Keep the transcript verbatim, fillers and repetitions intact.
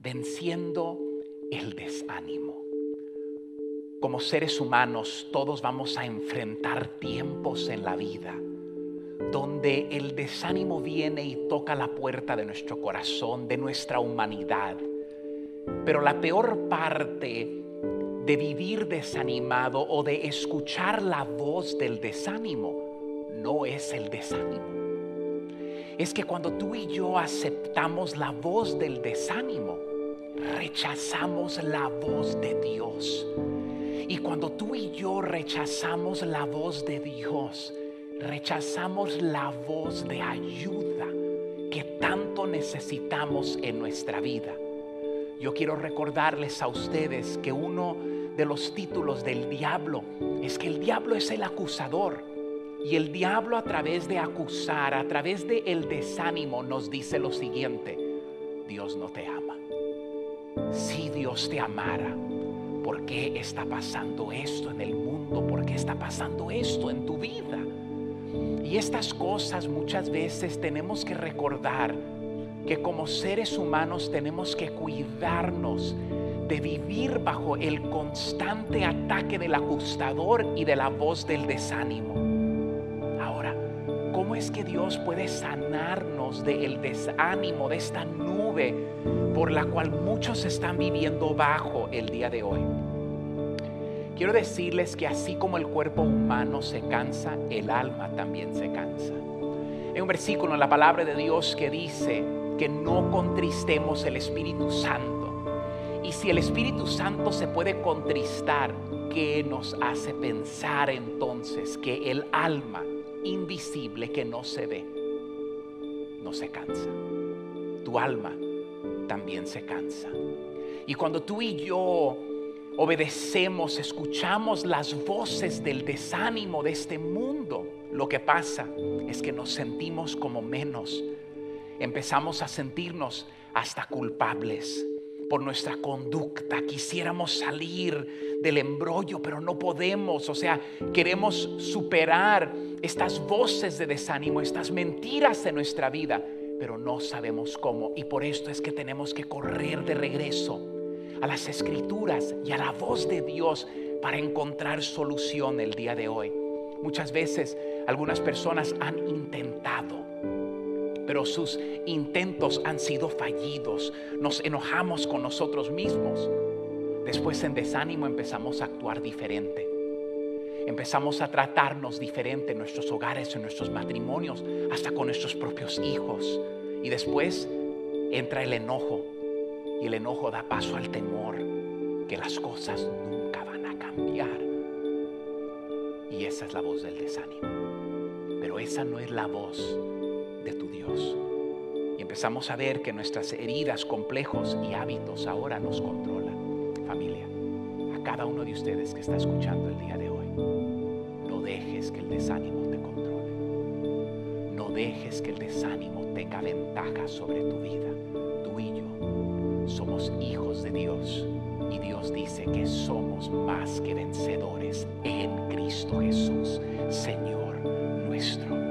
venciendo el desánimo. Como seres humanos, todos vamos a enfrentar tiempos en la vida donde el desánimo viene y toca la puerta de nuestro corazón, de nuestra humanidad. Pero la peor parte de vivir desanimado o de escuchar la voz del desánimo no es el desánimo. Es que cuando tú y yo aceptamos la voz del desánimo, rechazamos la voz de Dios. Y cuando tú y yo rechazamos la voz de Dios, rechazamos la voz de ayuda que tanto necesitamos en nuestra vida. Yo quiero recordarles a ustedes que uno de los títulos del diablo es que el diablo es el acusador. Y el diablo, a través de acusar, a través de el desánimo, nos dice lo siguiente: Dios no te ama. Si Dios te amara, ¿por qué está pasando esto en el mundo? ¿Por qué está pasando esto en tu vida? Y estas cosas muchas veces tenemos que recordar que como seres humanos tenemos que cuidarnos de vivir bajo el constante ataque del acusador y de la voz del desánimo. Ahora, ¿cómo es que Dios puede sanarnos del desánimo, de esta nube por la cual muchos están viviendo bajo el día de hoy? Quiero decirles que así como el cuerpo humano se cansa, el alma también se cansa. Hay un versículo en la palabra de Dios que dice que no contristemos el Espíritu Santo. Y si el Espíritu Santo se puede contristar, ¿qué nos hace pensar entonces que el alma invisible que no se ve no se cansa? Tu alma también se cansa. Y cuando tú y yo obedecemos, escuchamos las voces del desánimo de este mundo, lo que pasa es que nos sentimos como menos. Empezamos a sentirnos hasta culpables por nuestra conducta. Quisiéramos salir del embrollo, pero no podemos. O sea, queremos superar estas voces de desánimo, estas mentiras de nuestra vida, pero no sabemos cómo. Y por esto es que tenemos que correr de regreso a las Escrituras y a la voz de Dios para encontrar solución el día de hoy. Muchas veces algunas personas han intentado, pero sus intentos han sido fallidos. Nos enojamos con nosotros mismos. Después, en desánimo, empezamos a actuar diferente. Empezamos a tratarnos diferente en nuestros hogares, en nuestros matrimonios, hasta con nuestros propios hijos. Y después entra el enojo. Y el enojo da paso al temor, que las cosas nunca van a cambiar. Y esa es la voz del desánimo. Pero esa no es la voz de tu Dios. Y empezamos a ver que nuestras heridas, complejos y hábitos ahora nos controlan. Familia, a cada uno de ustedes que está escuchando el día de hoy, no dejes que el desánimo te controle. No dejes que el desánimo tenga ventaja sobre tu vida. Tú y yo somos hijos de Dios, y Dios dice que somos más que vencedores en Cristo Jesús, Señor nuestro.